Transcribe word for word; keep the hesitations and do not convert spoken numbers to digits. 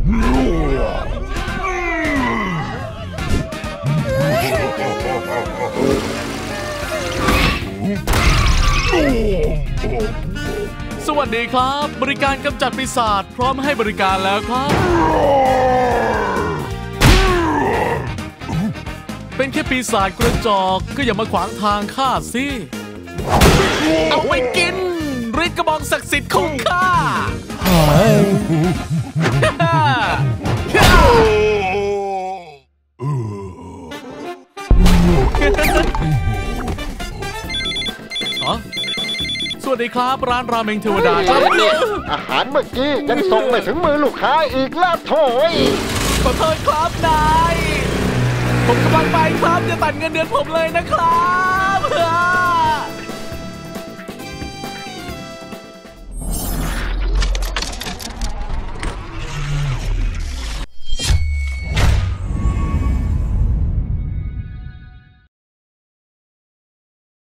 สวัสดีครับบริการกำจัดปีศาจพร้อมให้บริการแล้วครับเป็นแค่ปีศาจกระจอกก็อย่ามาขวางทางข้าสิเอาไปกินฤทธิ์กระบองศักดิ์สิทธิ์ของข้าสวัสดีครับร้านราเมงเทวดาครับอาหารเมื่อกี้ยังส่งไม่ถึงมือลูกค้าอีกแล้วโถ่ขอโทษครับนายผมกำลังไปครับจะตัดเงินเดือนผมเลยนะครับ